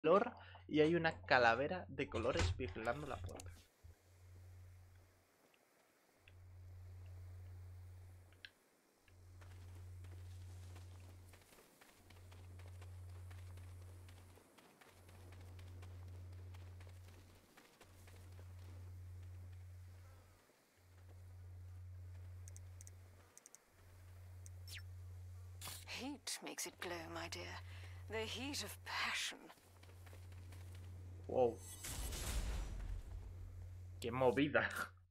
color y hay una calavera de colores vigilando la puerta. Heat makes it glow, my dear. The heat of passion. Wow. Qué movida.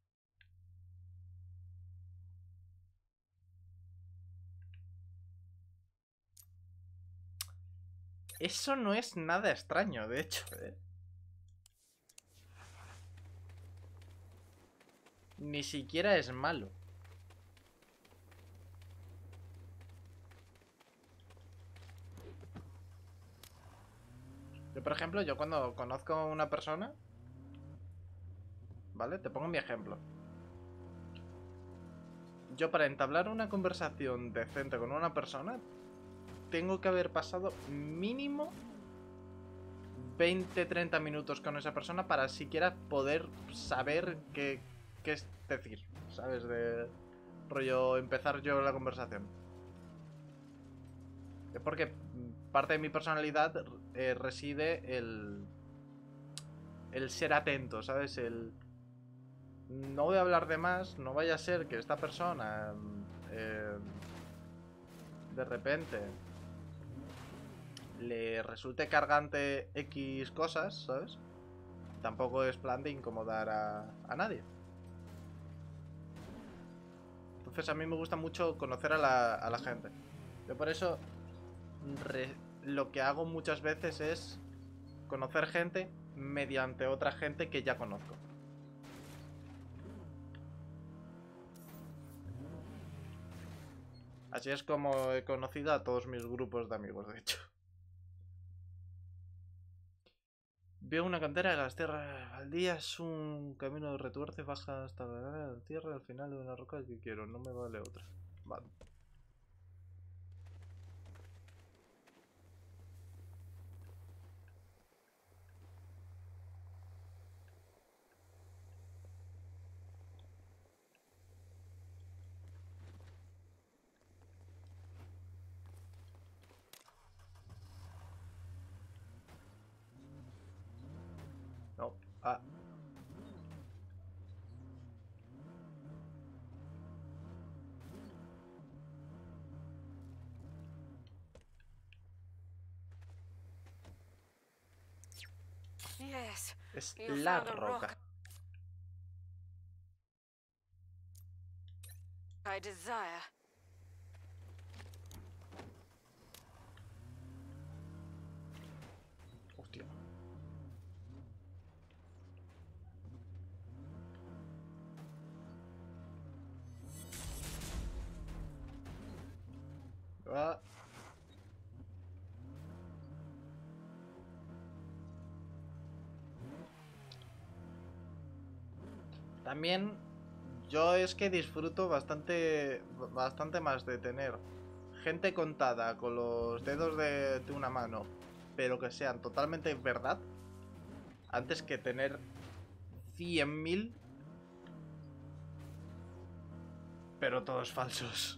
Eso no es nada extraño, de hecho, ¿eh? Ni siquiera es malo. Yo, por ejemplo, yo cuando conozco a una persona, ¿vale? Te pongo mi ejemplo. Yo para entablar una conversación decente con una persona, tengo que haber pasado mínimo 20-30 minutos con esa persona para siquiera poder saber qué es decir, ¿sabes? De rollo empezar yo la conversación. Es porque parte de mi personalidad reside el ser atento, ¿sabes? El no voy a hablar de más, no vaya a ser que esta persona de repente le resulte cargante X cosas, ¿sabes? Tampoco es plan de incomodar a nadie. Entonces a mí me gusta mucho conocer a la gente. Yo por eso lo que hago muchas veces es conocer gente mediante otra gente que ya conozco. Así es como he conocido a todos mis grupos de amigos, de hecho. Veo una cantera de las tierras baldías, un camino de retuerce, baja hasta la tierra, al final de una roca que quiero, no me vale otra. Vale. No. Ah. Yes, Es you la found a rock roca. I desire. Hostia. Ah. También yo es que disfruto bastante más de tener gente contada con los dedos de una mano, pero que sean totalmente verdad, antes que tener 100.000, pero todos falsos.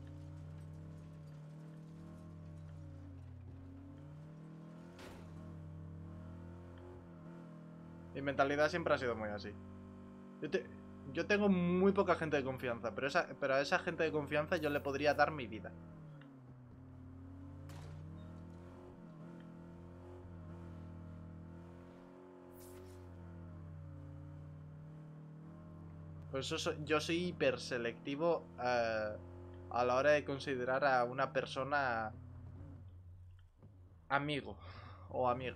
Mi mentalidad siempre ha sido muy así. Yo, yo tengo muy poca gente de confianza, pero a esa gente de confianza yo le podría dar mi vida. Por eso yo soy hiper selectivo a la hora de considerar a una persona amigo o amiga.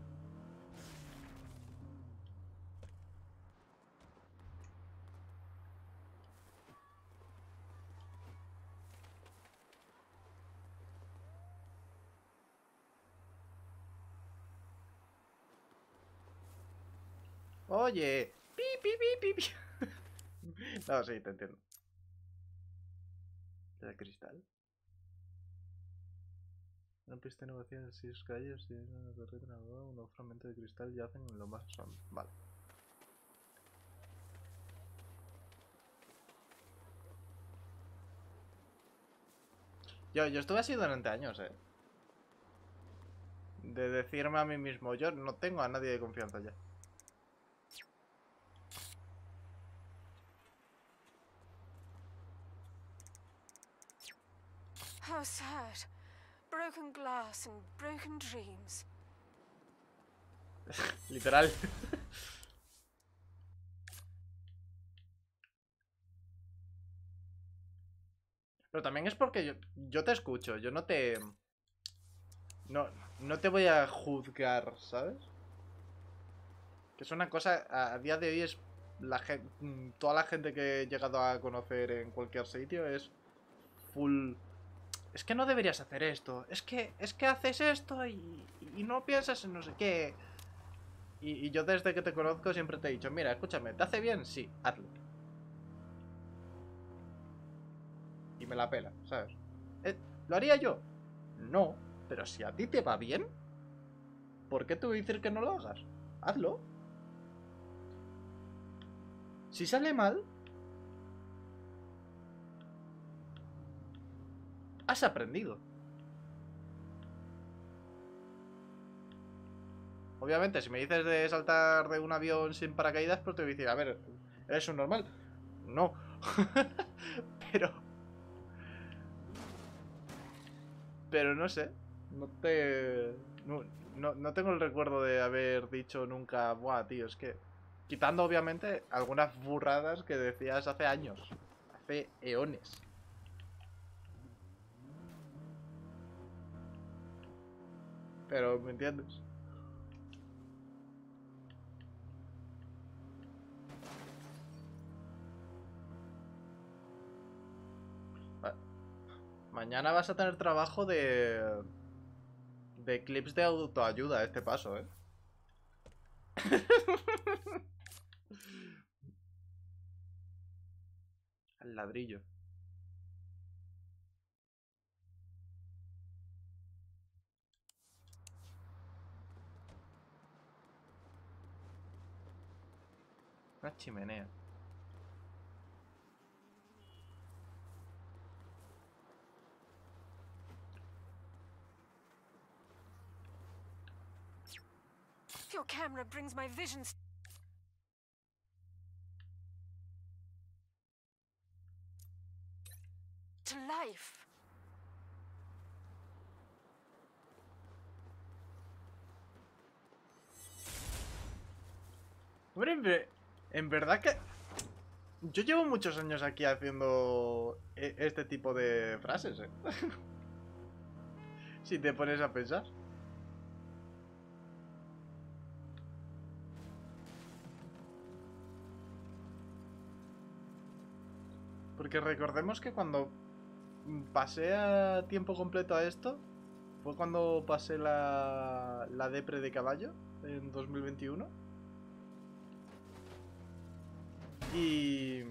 Oye, pi, pi, pi, pi, pi. No, sí, te entiendo. ¿El cristal? Una pista de innovación de 6 calles y una torreta nadadora, unos fragmentos de cristal yacen en lo más hondo. Vale. Yo estuve así durante años, de decirme a mí mismo, yo no tengo a nadie de confianza ya. How sad. Broken glass and broken dreams. Literal. Pero también es porque yo te escucho, yo no te... No, no te voy a juzgar, ¿sabes? Que es una cosa, a día de hoy es toda la gente que he llegado a conocer en cualquier sitio es full... Es que no deberías hacer esto, es que haces esto y no piensas en no sé qué. Y yo desde que te conozco siempre te he dicho, mira, escúchame, ¿te hace bien? Sí, hazlo. Y me la pela, ¿sabes? ¿Lo haría yo? No, pero si a ti te va bien, ¿por qué te voy a decir que no lo hagas? Hazlo. Si sale mal, has aprendido. Obviamente, si me dices de saltar de un avión sin paracaídas, pues te voy a decir, a ver, ¿eres un normal? No. pero... Pero no sé. No te... No tengo el recuerdo de haber dicho nunca, buah, tío, es que... Quitando, obviamente, algunas burradas que decías hace años. Hace eones. Pero, ¿me entiendes? Mañana vas a tener trabajo de clips de autoayuda a este paso, ¿eh? Al ladrillo. Una chimenea. Your camera brings my visions to life. Hombre, en verdad que... Yo llevo muchos años aquí haciendo este tipo de frases, ¿eh? Si te pones a pensar. Porque recordemos que cuando pasé a tiempo completo a esto, fue cuando pasé la depre de caballo en 2021. Y...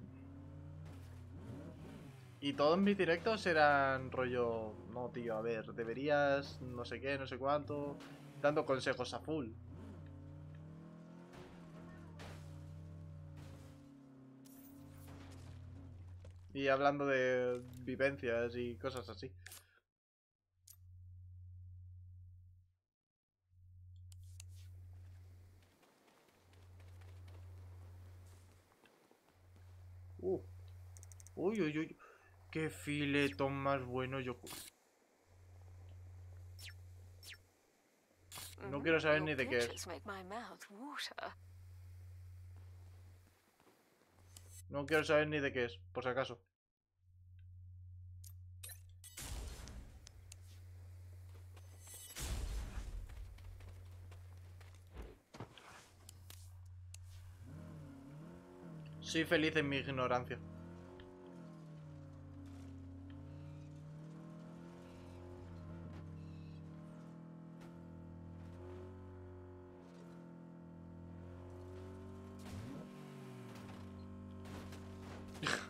Y todos mis directos eran rollo, no tío, a ver, deberías no sé qué, no sé cuánto, dando consejos a full. Y hablando de vivencias y cosas así. Uh. Uy, uy, uy. Qué filetón más bueno yo. No quiero saber Your ni de qué es. pictures make my mouth water. No quiero saber ni de qué es, por si acaso. Soy feliz en mi ignorancia.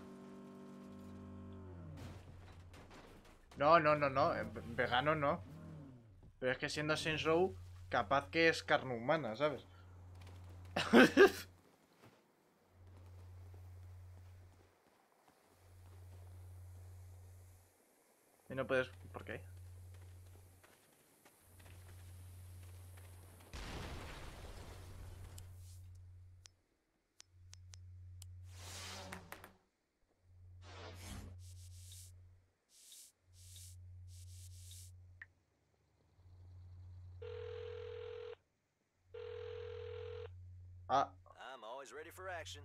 No, no, no, no. Vegano no. Pero es que siendo Saints Row, capaz que es carne humana, ¿sabes? Y no puedes... ¿Por qué? Ah, I'm always ready for action.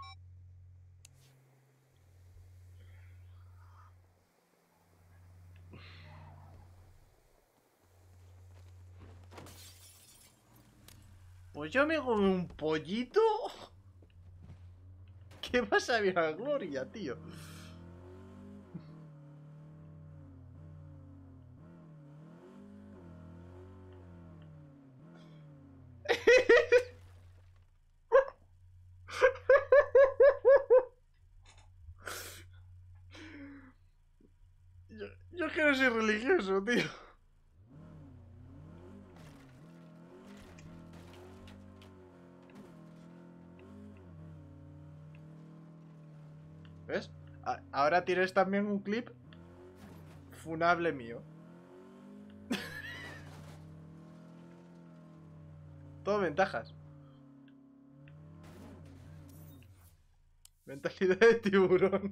pues yo me comí un pollito. ¿Qué pasa, vieja Gloria, tío? Yo es que no soy religioso, tío. ¿Ves? Ahora tienes también un clip funable mío. Todo ventajas. Mentalidad de tiburón.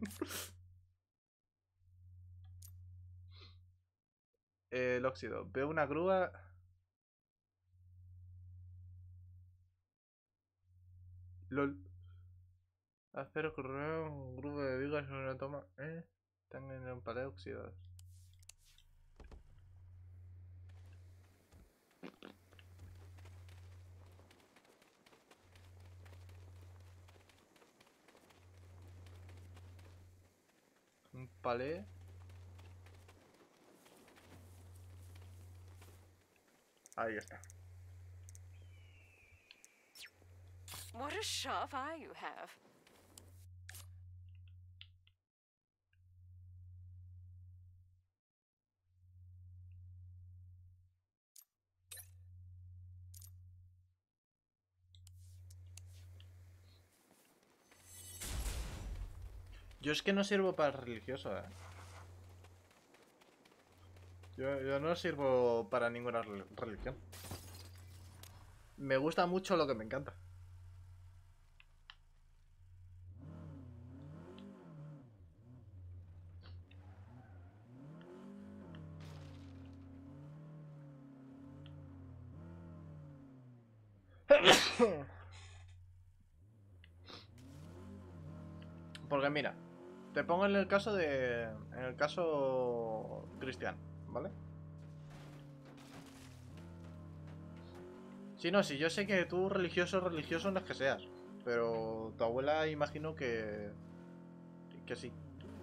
El óxido. Veo una grúa. LOL. Acero correo, un grupo de vigas en una toma. Están en un pared oxidadas. Un palé. Ahí está. What a sharp eye you have. Yo es que no sirvo para el religioso, Yo no sirvo para ninguna religión. Me gusta mucho lo que me encanta. Porque mira, te pongo en el caso de... En el caso cristiano, ¿vale? Sí, no, sí, yo sé que tú religioso no es que seas. Pero tu abuela imagino que... Que sí.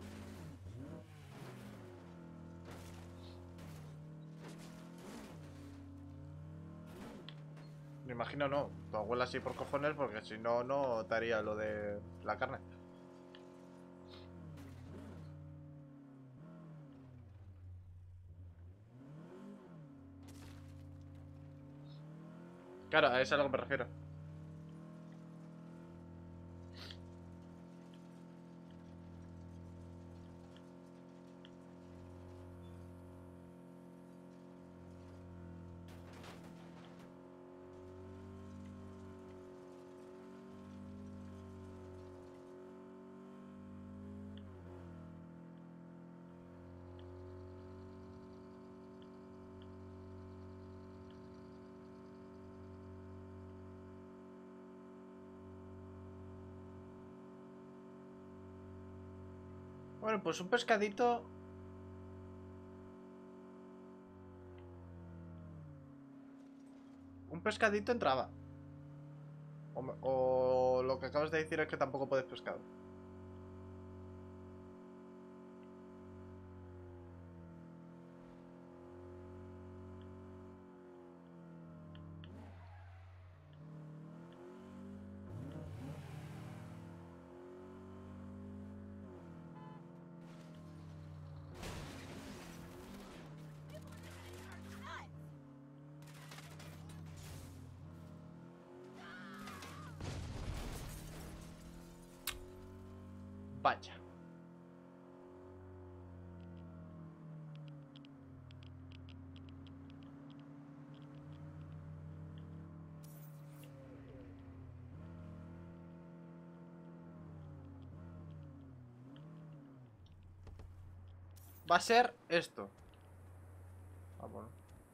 Me imagino no. Tu abuela sí por cojones porque si no, no te haría lo de la carne. Claro, a eso es a lo que me refiero. Bueno, pues un pescadito... Un pescadito entraba. O lo que acabas de decir es que tampoco puedes pescado. Vaya. Va a ser esto. Ah, bueno.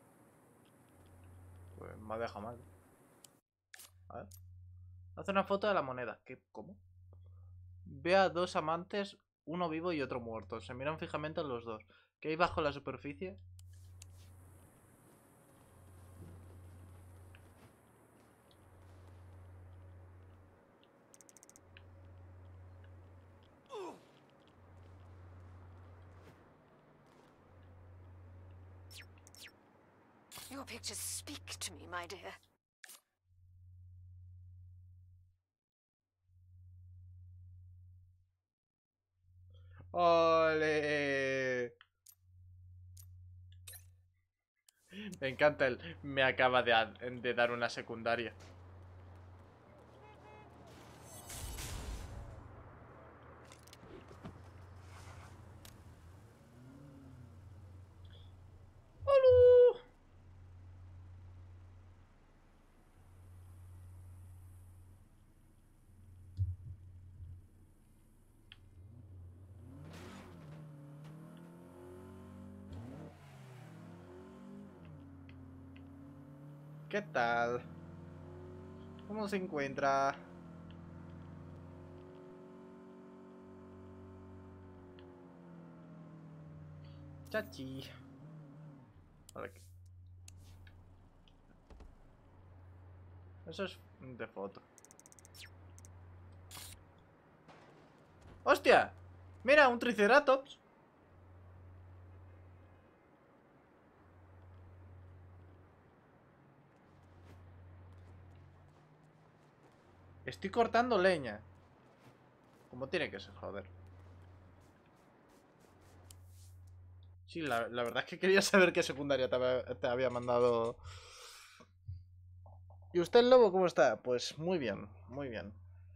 Pues me ha dejado mal. A ver. Hace una foto de la moneda. ¿Qué? ¿Cómo? Ve a dos amantes, uno vivo y otro muerto. Se miran fijamente a los dos. ¿Qué hay bajo la superficie? Your pictures speak to me, my dear. ¡Ole! Me encanta el... Me acaba de dar una secundaria. ¡Hola! ¿Qué tal? ¿Cómo se encuentra? Chachi. Vale. Eso es de foto. ¡Hostia! Mira, un triceratops. Estoy cortando leña. Como tiene que ser, joder. Sí, la verdad es que quería saber qué secundaria te había mandado. ¿Y usted, el lobo, cómo está? Pues muy bien, muy bien.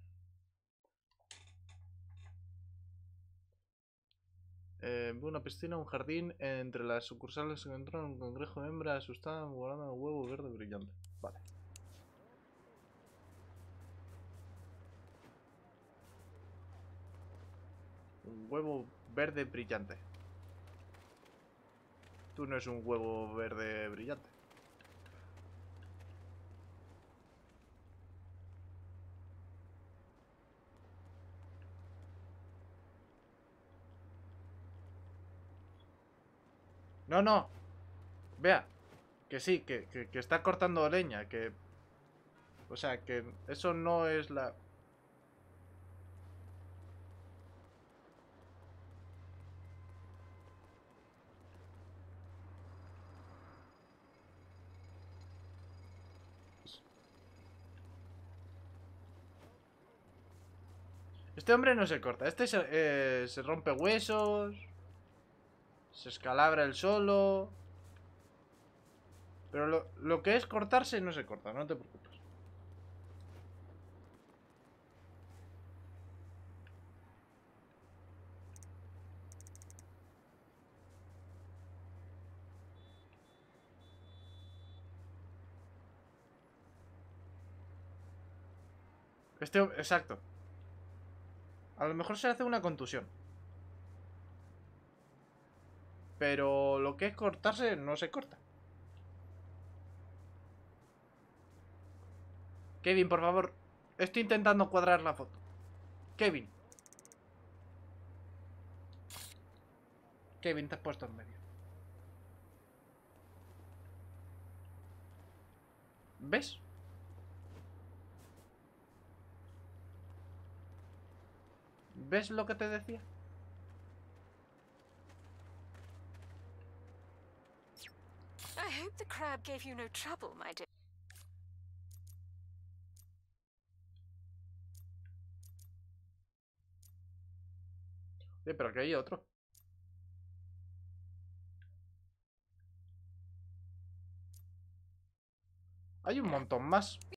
Veo una piscina, un jardín. Entre las sucursales se encontró un cangrejo de hembra asustada volando un huevo verde brillante. Vale. Un huevo verde brillante. Tú no es un huevo verde brillante. No, no. Vea. Que sí, que está cortando leña. Que... O sea, que eso no es la... Este hombre no se corta. Este se rompe huesos. Se escalabra el solo. Pero lo que es cortarse no se corta, no te preocupes. Exacto. A lo mejor se hace una contusión. Pero lo que es cortarse no se corta. Kevin, por favor. Estoy intentando cuadrar la foto. Kevin. Kevin, te has puesto en medio. ¿Ves? ¿Ves lo que te decía? I hope the crab gave you no trouble, my dear. Sí, pero aquí hay otro. Hay un montón más.